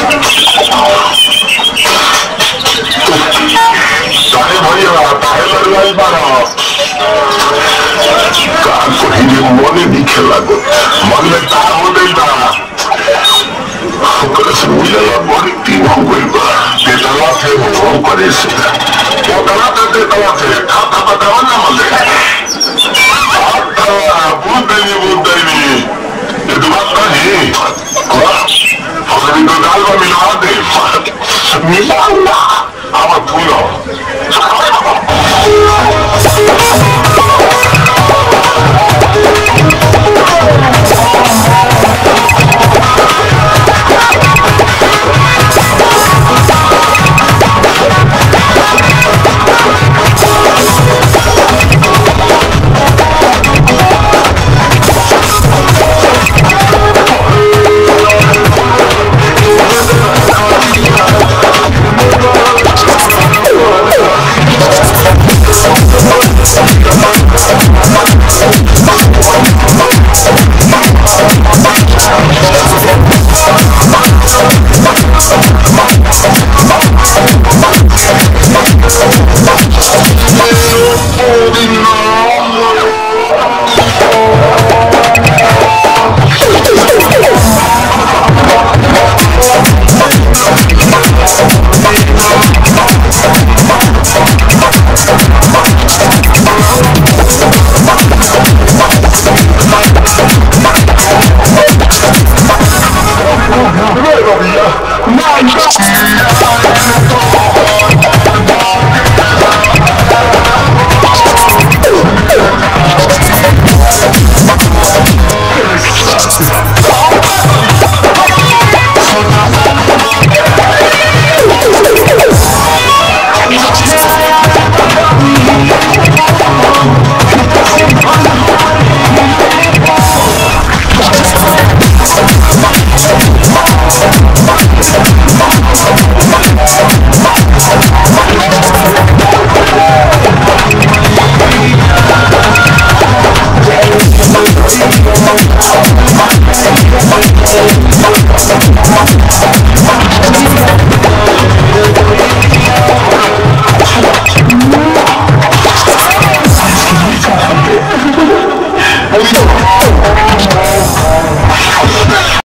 सारे भैया काहे लड़वाई बारा का कहीं मोने दिखे लागो मन में का हो गई बा ओकरे से मिलला बड़ी टीम हो गई बा तेतला थे वो करे से तेतला थे खाता बतावा ना मले बुद्धनी ये तो बात नहीं हमें तो दाल में मिला दे मिला आवा फूलो